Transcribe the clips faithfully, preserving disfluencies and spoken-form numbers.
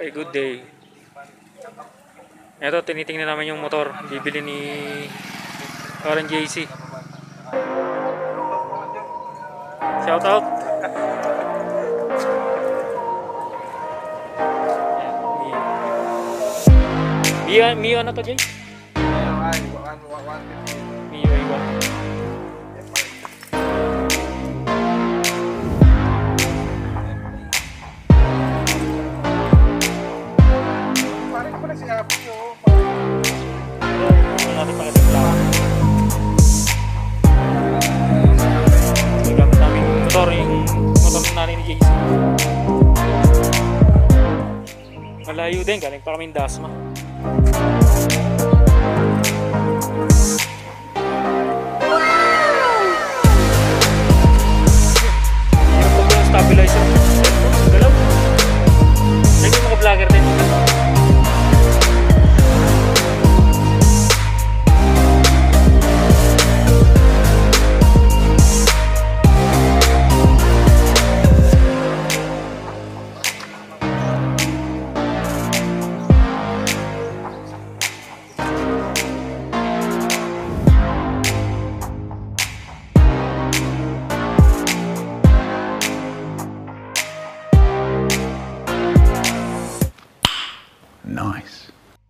Okay, good day. Ito, tinitingnan namin yung motor. Bibili ni Karen J C. Shout out. Mio, Mio ano to, Jay? Mio ay one. Parang ko na sinabi nyo. Ano natin pala sa vlog. Gamit namin yung motor, yung motor ng nanay ni J C. Malayo din, galing pa kami ng Dasma. Yung pag yung stabilizer, galaw. Naging mga vlogger din. Nice.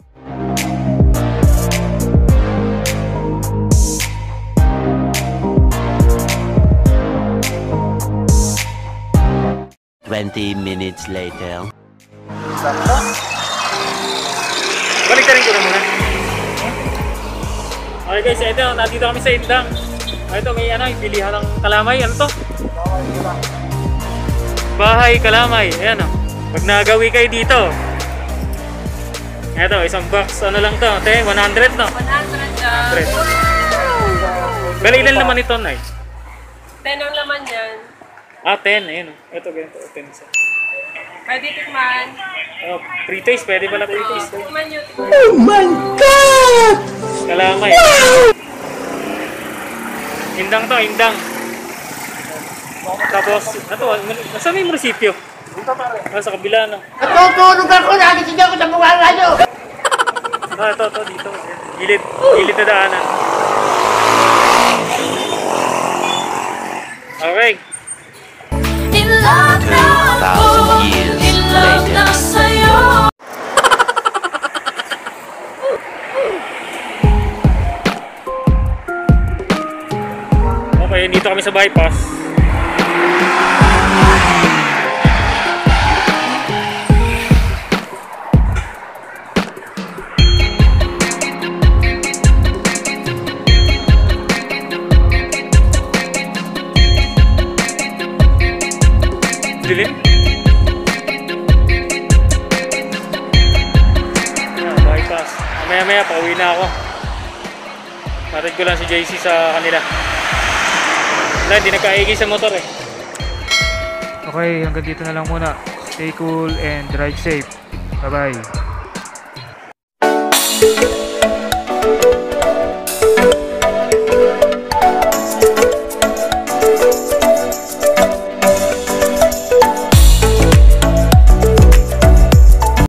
Twenty minutes later. Sakto. Balik ka rin ko na muna. Okay guys, ito, nandito kami sa Indang. Ito, may ano, bilihan ng kalamay. Ano to? Bahay kalamay. Ayan o. Pag nagawi kayo dito. Ito, isang box. Ano lang to? Te, one hundred no? one hundred siya. one hundred. Pero ilan naman ito, Nay? ten ang laman yan. Ah, ten. Ayan o. Ito, ganito. ten isa. Pwede tikman. Oh, pre-taste. Pwede pala pre-taste. Tikman nyo, tikman. Oh my God! Kalamay. Indang to, Indang. Tapos, ito, nasa may munisipyo? Dito pare. Ah, sa kabila, no? Natutulog ako, nagising ako sa mga radyo! Ah, ito, ito, dito. Gilid, gilid na daanan. Okay. Two thousand years later. Okay, dito kami sa bypass. Dilim? Ayan, bypass. Maya maya, pauwi na ako. Natin ko lang si J C sa kanila. Wala, hindi nagkaigi sa motor eh. Okay, hanggang dito na lang muna. Stay cool and drive safe. Bye bye.